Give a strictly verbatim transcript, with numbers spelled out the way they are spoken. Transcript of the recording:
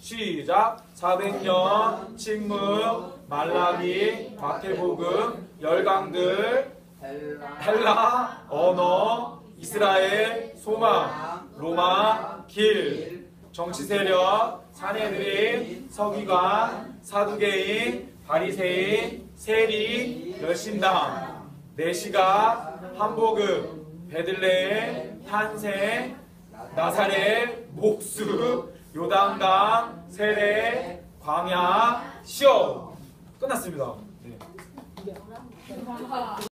시작. 사백 년 침묵, 말라기, 마태복음, 열강들, 헬라, 언어, 이스라엘, 소망, 로마, 길, 정치세력, 사내들인, 서기관, 사두개인, 바리새인, 세리, 열심당, 내시가, 한복음, 베들레헴, 탄생, 나사렛, 목수, 요단강, 세례, 광야, 시험. 끝났습니다. 네.